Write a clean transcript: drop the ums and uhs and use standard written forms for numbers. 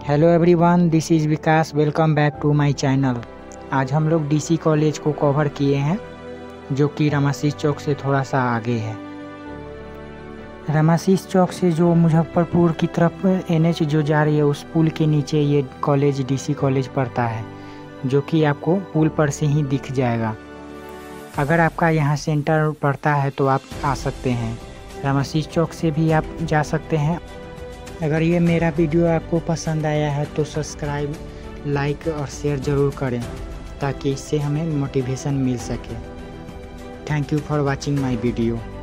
Hello everyone, this is Vikas. Welcome back to my channel. आज हम लोग डीसी कॉलेज को कवर किए हैं, जो कि रामाशीष चौक से थोड़ा सा आगे है। रामाशीष चौक से जो मुजफ्फरपुर की तरफ NH जो जा रही है, उस पुल के नीचे ये कॉलेज डीसी कॉलेज पड़ता है, जो कि आपको पुल पर से ही दिख जाएगा। अगर आपका यहाँ सेंटर पड़ता है तो आप आ सकते हैं। रामाशीष चौक से भी आप जा सकते हैं। अगर ये मेरा वीडियो आपको पसंद आया है तो सब्सक्राइब, लाइक और शेयर ज़रूर करें, ताकि इससे हमें मोटिवेशन मिल सके। Thank you for watching my video.